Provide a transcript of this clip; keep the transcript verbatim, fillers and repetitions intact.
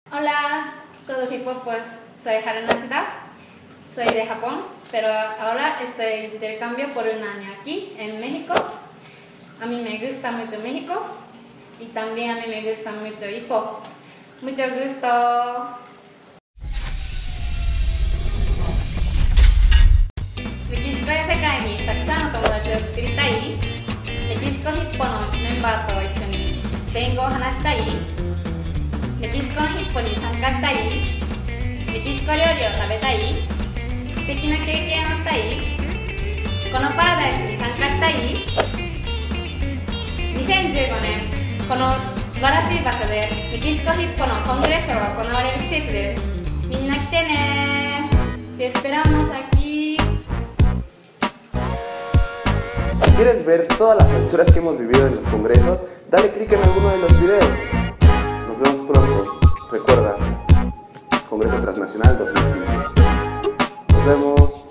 Hola, todos y popos, soy Haru Nashida, soy de Japón, pero ahora estoy de intercambio por un año aquí en México. A mí me gusta mucho México y también a mí me gusta mucho Ippo. Mucho gusto. メキシコや世界にたくさんの友達を作りたい。メキシコヒッポのメンバーと一緒にスペイン語を話したい。メキシコのヒッポに参加したい。メキシコ料理を食べたい。素敵な経験をしたい。このパラダイスに参加したい。にせんじゅうごねん、この素晴らしい場所でメキシコヒッポのコングレッソが行われる季節です。みんな来てねー。Te esperamos aquí. Si quieres ver todas las aventuras que hemos vivido en los congresos, dale clic en alguno de los videos. Nos vemos pronto. Recuerda, Congreso Transnacional dos mil quince. Nos vemos.